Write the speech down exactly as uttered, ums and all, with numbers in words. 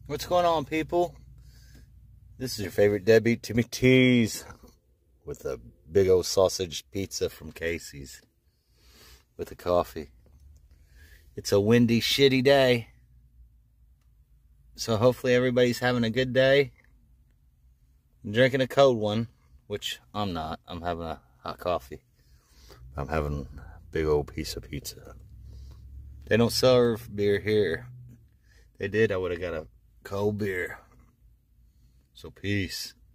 What's going on, people? This is your favorite deadbeat, Timmy T's, with a big old sausage pizza from Casey's with a coffee. It's a windy, shitty day, so hopefully everybody's having a good day. I'm drinking a cold one, which I'm not. I'm having a hot coffee. I'm having a big old piece of pizza. They don't serve beer here. If they did, I would have got a cold beer. So peace.